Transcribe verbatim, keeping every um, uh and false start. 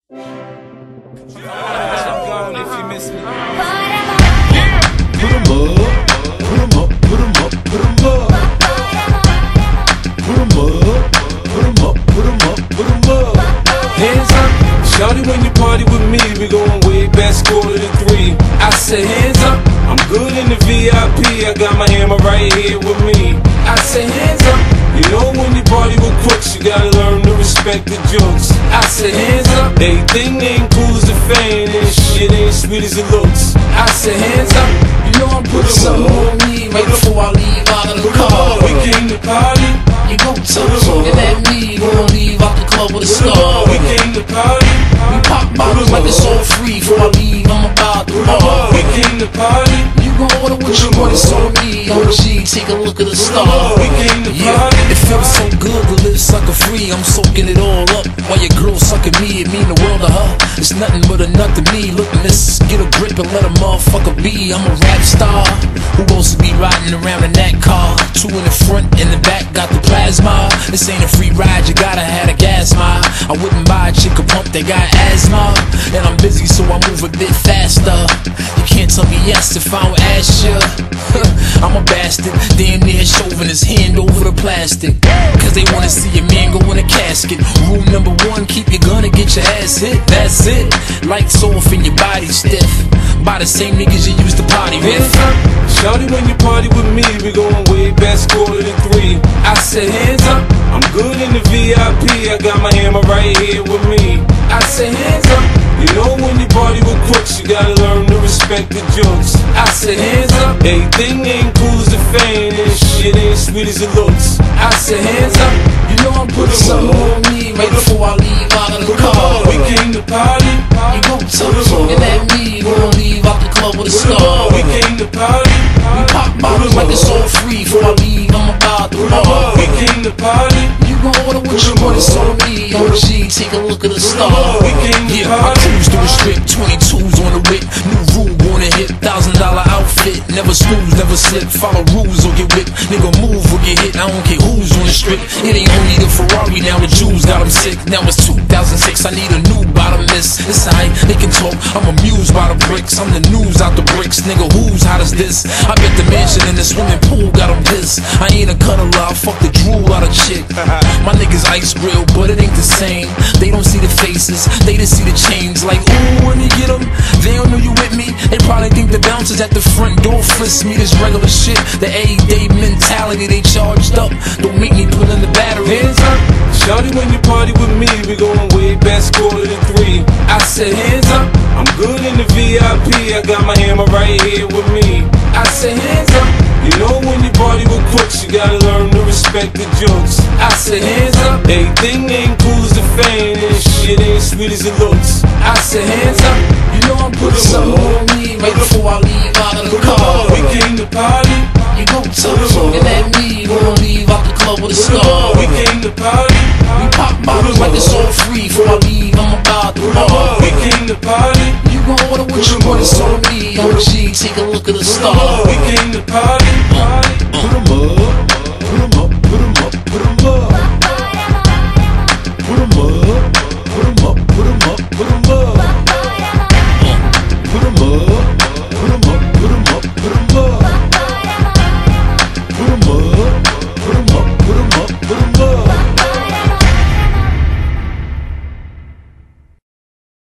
Gone if you miss me. Put 'em up, put 'em up, put 'em up, put 'em up. Put 'em up, put 'em up, put 'em up, put 'em up. Hands up, shawty, when you party with me, we going way back, quarter to three. I said hands up, I'm good in the V I P, I got my hammer right here with me. I said hands up, you know when you party with crooks, you gotta learn to respect the jokes. I said hands up, everything ain't cool as a fan, and shit ain't sweet as it looks. I said hands up, you know I'm putting something on me right before I leave out of the car. We came to party, you gon' touch looking at me, we gon' leave out the club with a star. We came to party, we pop bottles like it's all free. Before I leave, I'm about the bar. We came to party, you gon' order what you want, it's on me. I'm a G, take a look at the star. We came to Yeah, party. it feels so good to live sucker free. I'm soaking it all up while your girl sucking me. It mean the world to her. It's nothing but a nut to me. Look, miss, get a grip and let a motherfucker be. I'm a rap star who wants to be riding around in that car. Two in the front, in the back, got the plasma. This ain't a free ride, you gotta have a gas mile. I wouldn't buy a chick a pump that got asthma. And I'm busy, so I move a bit faster. You can't tell me yes if I don't ask you. I'm a bastard, damn near shoving his hand over the plastic. Cause they wanna see a man go in a casket. Rule number one, keep your gun and get your ass hit. That's it. Lights off and your body stiff by the same niggas you used to party with. Hands up, shawty, when you party with me, we going way back, quarter to three. I said hands up, I'm good in the V I P, I got my hammer right here with me. I said hands up, you know when you party with crooks, you gotta learn to respect the jokes. I said hands up, everything ain't cool as a fan, and shit ain't sweet as it looks. I said hands up, you know I'm putting Something something on me right before I leave out of the car. We came to party, You gon' touch looking at me, we gon' leave out the club with a star. we came to party, We pop bottles like it's all free. Before I leave, I'm about the bar. we came to party. You gon' order what you want, it's on me. I'm a G, take a look at the star. We came to Yeah, I party. cruise through the strip, twenty-twos on the whip. New rule on the hip, thousand dollar outfit. Never snooze, never slip. Follow rules or get whipped. Nigga move or get hit. I don't care who's on the strip. It ain't only the Ferrari, now the Jews got them sick. Now it's two thousand six, I need a new bottomless. It's alright, they can talk. I'm amused by the bricks. I'm the news out the bricks. Nigga, who's hot as this? I bet the mansion in the swimming pool got them pissed. I ain't a cuddler, I fuck the drool out of chick. My niggas ice grill, but it ain't the same. They don't see the faces, they just see the chains. Like, ooh, when you get them, they don't know you with me. They probably think the bouncers at the front door frisk me. This regular shit, the everyday mentality, they charged up. Don't make me pull in the battery. Hands up, shawty, when you party with me, we going way back, quarter to three. I said hands up, I'm good in the V I P, I got my hammer right here with me. I said hands up, you know when you party with crooks, you gotta learn to respect the jokes. I said hands up, everything ain't cool as a fan, and shit ain't sweet as it looks. I said hands up, you know I'm putting Something something on me right before I leave out of the car. We came to party, You gon' touch looking at me, we gon' leave out the club with a star. we came to party, We pop bottles like it's all free. Before I leave, I'm about the bar. we came to party, You gon' order what you want, it's on me. I'm a G, take a look at the star. we came to party. Put 'em up.